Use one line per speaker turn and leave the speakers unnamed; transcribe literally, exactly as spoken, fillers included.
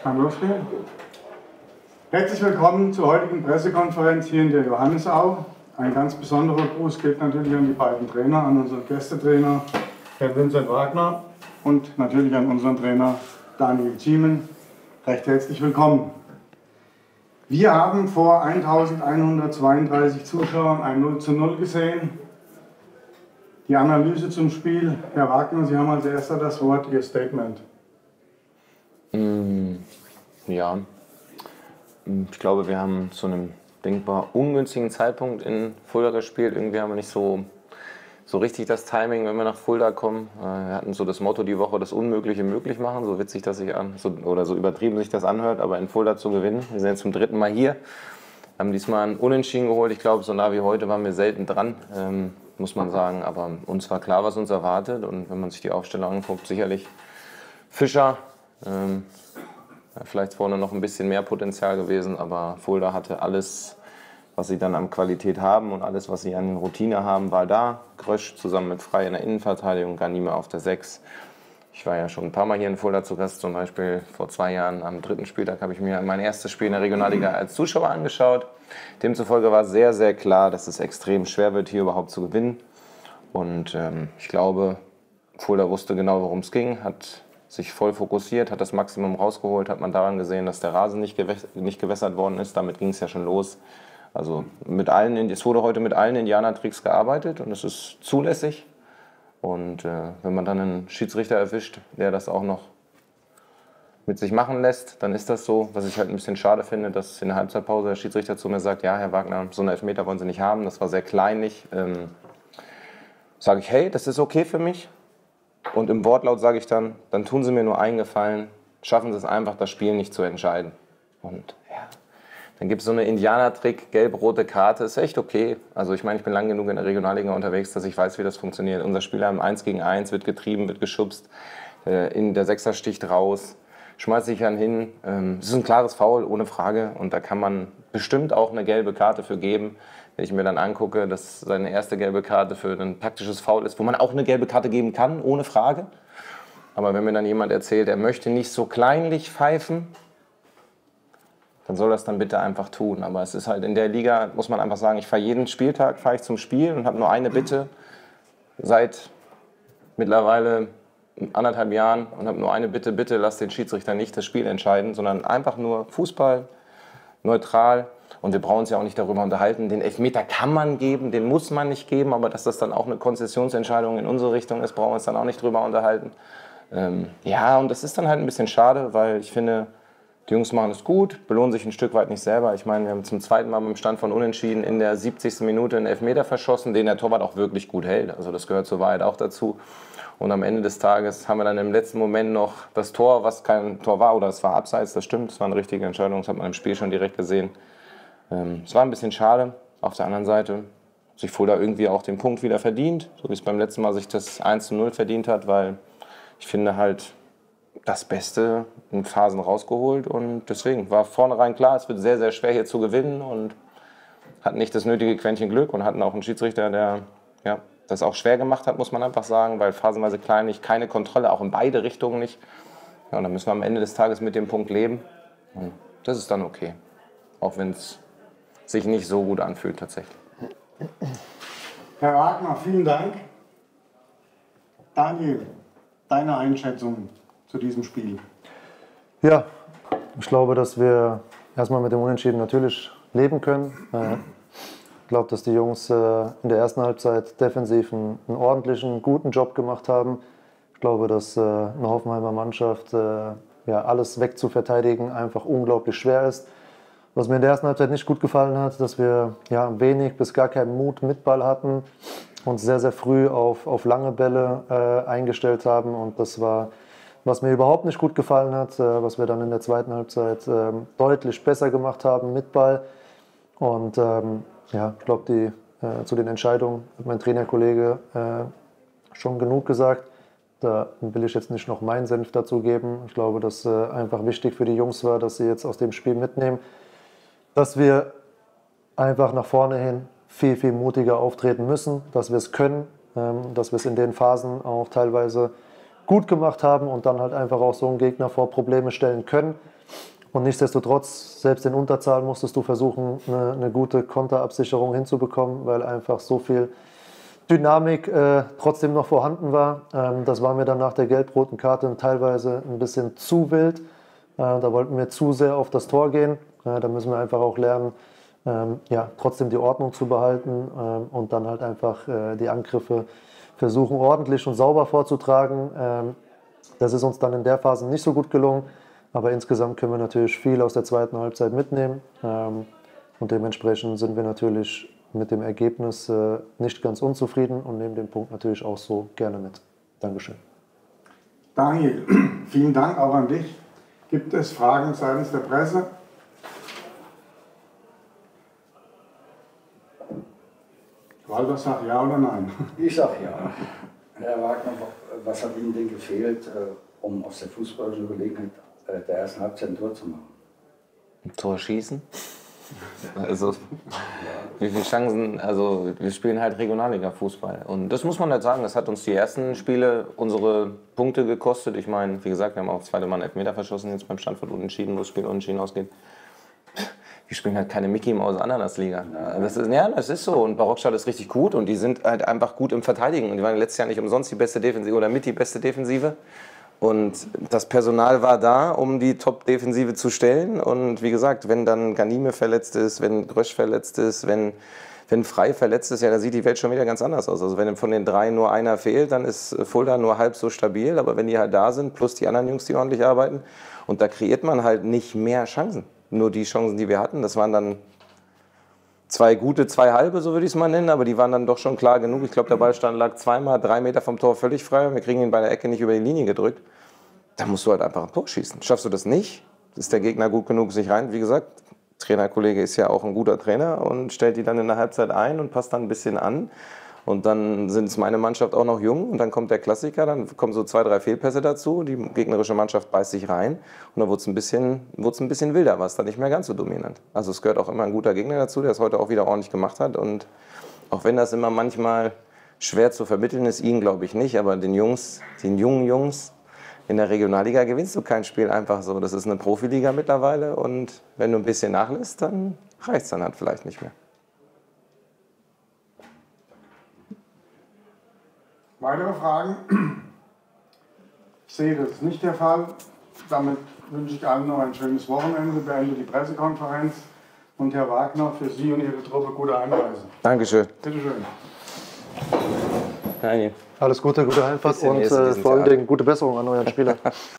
Kann losgehen. Herzlich willkommen zur heutigen Pressekonferenz hier in der Johannisau. Ein ganz besonderer Gruß geht natürlich an die beiden Trainer, an unseren Gästetrainer Herr Vincent Wagner und natürlich an unseren Trainer Daniel Ziemen. Recht herzlich willkommen. Wir haben vor eintausendeinhundertzweiunddreißig Zuschauern ein null zu null gesehen. Die Analyse zum Spiel, Herr Wagner, Sie haben als Erster das Wort, Ihr Statement.
Mm, ja, ich glaube, wir haben zu einem denkbar ungünstigen Zeitpunkt in Fulda gespielt. Irgendwie haben wir nicht so, so richtig das Timing, wenn wir nach Fulda kommen. Wir hatten so das Motto die Woche, das Unmögliche möglich machen, so witzig das sich an, so, oder so übertrieben sich das anhört, aber in Fulda zu gewinnen. Wir sind jetzt zum dritten Mal hier, haben diesmal einen Unentschieden geholt. Ich glaube, so nah wie heute waren wir selten dran. Ähm, muss man sagen, aber uns war klar, was uns erwartet, und wenn man sich die Aufstellung anguckt, sicherlich Fischer, ähm, vielleicht vorne noch ein bisschen mehr Potenzial gewesen, aber Fulda hatte alles, was sie dann an Qualität haben, und alles, was sie an Routine haben, war da. Grösch zusammen mit Frey in der Innenverteidigung, Ganime auf der sechs. Ich war ja schon ein paar Mal hier in Fulda zu Gast, zum Beispiel vor zwei Jahren am dritten Spieltag habe ich mir mein erstes Spiel in der Regionalliga als Zuschauer angeschaut. Demzufolge war sehr, sehr klar, dass es extrem schwer wird, hier überhaupt zu gewinnen. Und ähm, ich glaube, Fulda wusste genau, worum es ging, hat sich voll fokussiert, hat das Maximum rausgeholt, hat man daran gesehen, dass der Rasen nicht, gewäss nicht gewässert worden ist. Damit ging es ja schon los. Also mit allen, es wurde heute mit allen Indianertricks gearbeitet und es ist zulässig. Und äh, wenn man dann einen Schiedsrichter erwischt, der das auch noch mit sich machen lässt, dann ist das so. Was ich halt ein bisschen schade finde, dass in der Halbzeitpause der Schiedsrichter zu mir sagt, ja, Herr Wagner, so einen Elfmeter wollen Sie nicht haben. Das war sehr kleinlich. Ähm, sage ich, hey, das ist okay für mich. Und im Wortlaut sage ich dann, dann tun Sie mir nur einen Gefallen, schaffen Sie es einfach, das Spiel nicht zu entscheiden. Und ja, dann gibt es so eine Indianertrick, gelb-rote Karte, ist echt okay. Also ich meine, ich bin lang genug in der Regionalliga unterwegs, dass ich weiß, wie das funktioniert. Unser Spieler im eins gegen eins wird getrieben, wird geschubst, äh, in der Sechser sticht raus, schmeißt sich dann hin. Ähm, es ist ein klares Foul, ohne Frage, und da kann man bestimmt auch eine gelbe Karte für geben. Wenn ich mir dann angucke, dass seine erste gelbe Karte für ein taktisches Foul ist, wo man auch eine gelbe Karte geben kann, ohne Frage. Aber wenn mir dann jemand erzählt, er möchte nicht so kleinlich pfeifen, dann soll das dann bitte einfach tun. Aber es ist halt in der Liga, muss man einfach sagen, ich fahre jeden Spieltag fahre ich zum Spiel und habe nur eine Bitte seit mittlerweile anderthalb Jahren und habe nur eine Bitte, bitte lass den Schiedsrichter nicht das Spiel entscheiden, sondern einfach nur Fußball, neutral. Und wir brauchen uns ja auch nicht darüber unterhalten, den Elfmeter kann man geben, den muss man nicht geben, aber dass das dann auch eine Konzessionsentscheidung in unsere Richtung ist, brauchen wir uns dann auch nicht drüber unterhalten. Ähm, ja, und das ist dann halt ein bisschen schade, weil ich finde, die Jungs machen es gut, belohnen sich ein Stück weit nicht selber. Ich meine, wir haben zum zweiten Mal beim Stand von Unentschieden in der siebzigsten Minute einen Elfmeter verschossen, den der Torwart auch wirklich gut hält. Also das gehört zur Wahrheit auch dazu. Und am Ende des Tages haben wir dann im letzten Moment noch das Tor, was kein Tor war, oder es war abseits, das stimmt, das war eine richtige Entscheidung, das hat man im Spiel schon direkt gesehen. Ähm, es war ein bisschen schade. Auf der anderen Seite hat sich Fulda irgendwie auch den Punkt wieder verdient, so wie es beim letzten Mal sich das eins zu null verdient hat, weil ich finde halt, das Beste in Phasen rausgeholt, und deswegen war vornherein klar, es wird sehr, sehr schwer hier zu gewinnen, und hatten nicht das nötige Quäntchen Glück und hatten auch einen Schiedsrichter, der ja, das auch schwer gemacht hat, muss man einfach sagen, weil phasenweise kleinlich, keine Kontrolle, auch in beide Richtungen nicht. Ja, und dann müssen wir am Ende des Tages mit dem Punkt leben, und das ist dann okay, auch wenn es sich nicht so gut anfühlt tatsächlich.
Herr Wagner, vielen Dank. Daniel, deine Einschätzung zu diesem Spiel?
Ja, ich glaube, dass wir erstmal mit dem Unentschieden natürlich leben können. Ich glaube, dass die Jungs in der ersten Halbzeit defensiv einen, einen ordentlichen, guten Job gemacht haben. Ich glaube, dass eine Hoffenheimer Mannschaft ja, alles wegzuverteidigen einfach unglaublich schwer ist. Was mir in der ersten Halbzeit nicht gut gefallen hat, dass wir ja, wenig bis gar keinen Mut mit Ball hatten, uns sehr, sehr früh auf, auf lange Bälle äh, eingestellt haben, und das war, was mir überhaupt nicht gut gefallen hat, äh, was wir dann in der zweiten Halbzeit äh, deutlich besser gemacht haben mit Ball. Und ähm, ja, ich glaube, die äh, zu den Entscheidungen hat mein Trainerkollege äh, schon genug gesagt. Da will ich jetzt nicht noch meinen Senf dazu geben. Ich glaube, dass äh, einfach wichtig für die Jungs war, dass sie jetzt aus dem Spiel mitnehmen, dass wir einfach nach vorne hin viel, viel mutiger auftreten müssen, dass wir es können, ähm, dass wir es in den Phasen auch teilweise gut gemacht haben und dann halt einfach auch so einen Gegner vor Probleme stellen können. Und nichtsdestotrotz, selbst in Unterzahl musstest du versuchen, eine, eine gute Konterabsicherung hinzubekommen, weil einfach so viel Dynamik äh, trotzdem noch vorhanden war. Ähm, das war mir dann nach der gelb-roten Karte teilweise ein bisschen zu wild. Äh, da wollten wir zu sehr auf das Tor gehen. Äh, da müssen wir einfach auch lernen, ähm, ja, trotzdem die Ordnung zu behalten ähm, und dann halt einfach äh, die Angriffe versuchen, ordentlich und sauber vorzutragen. Ähm, das ist uns dann in der Phase nicht so gut gelungen. Aber insgesamt können wir natürlich viel aus der zweiten Halbzeit mitnehmen. Ähm, und dementsprechend sind wir natürlich mit dem Ergebnis äh, nicht ganz unzufrieden und nehmen den Punkt natürlich auch so gerne mit. Dankeschön.
Daniel, vielen Dank auch an dich. Gibt es Fragen seitens der Presse? Walter sagt ja oder nein?
Ich sage ja. Herr Wagner, was hat Ihnen denn gefehlt, um aus der fußballischen Überlegenheit der ersten Halbzeit ein Tor zu machen?
Ein Tor schießen? Also, wie viele Chancen, also wir spielen halt Regionalliga-Fußball und das muss man halt sagen, das hat uns die ersten Spiele unsere Punkte gekostet. Ich meine, wie gesagt, wir haben auch das zweite Mal einen Elfmeter verschossen, jetzt beim Stand von Unentschieden, wo das Spiel unentschieden ausgeht. Wir spielen halt keine Mickey Maus Ananasliga. Das ist, ja, das ist so und Barockstadt ist richtig gut und die sind halt einfach gut im Verteidigen und die waren letztes Jahr nicht umsonst die beste Defensive oder mit die beste Defensive. Und das Personal war da, um die Top-Defensive zu stellen. Und wie gesagt, wenn dann Ganime verletzt ist, wenn Grösch verletzt ist, wenn, wenn Frei verletzt ist, ja, dann sieht die Welt schon wieder ganz anders aus. Also wenn von den drei nur einer fehlt, dann ist Fulda nur halb so stabil. Aber wenn die halt da sind, plus die anderen Jungs, die ordentlich arbeiten, und da kreiert man halt nicht mehr Chancen. Nur die Chancen, die wir hatten, das waren dann zwei gute, zwei halbe, so würde ich es mal nennen, aber die waren dann doch schon klar genug. Ich glaube, der Ball stand, lag zweimal, drei Meter vom Tor völlig frei. Wir kriegen ihn bei der Ecke nicht über die Linie gedrückt. Da musst du halt einfach ein Tor schießen. Schaffst du das nicht, ist der Gegner gut genug, sich rein. Wie gesagt, Trainerkollege ist ja auch ein guter Trainer und stellt die dann in der Halbzeit ein und passt dann ein bisschen an. Und dann sind es meine Mannschaft auch noch jung und dann kommt der Klassiker, dann kommen so zwei, drei Fehlpässe dazu, die gegnerische Mannschaft beißt sich rein und dann wurde es ein bisschen, wurde es ein bisschen wilder, war es dann nicht mehr ganz so dominant. Also es gehört auch immer ein guter Gegner dazu, der es heute auch wieder ordentlich gemacht hat und auch wenn das immer manchmal schwer zu vermitteln ist, ihnen glaube ich nicht, aber den Jungs, den jungen Jungs in der Regionalliga gewinnst du kein Spiel einfach so. Das ist eine Profiliga mittlerweile und wenn du ein bisschen nachlässt, dann reicht es dann halt vielleicht nicht mehr.
Weitere Fragen? Ich sehe, das ist nicht der Fall. Damit wünsche ich allen noch ein schönes Wochenende, beende die Pressekonferenz und Herr Wagner, für Sie und Ihre Truppe gute Heimreise.
Dankeschön.
Bitte schön.
Daniel.
Alles Gute, gute Heimfahrt und äh, vor allen Dingen gute Besserung an euren Spieler.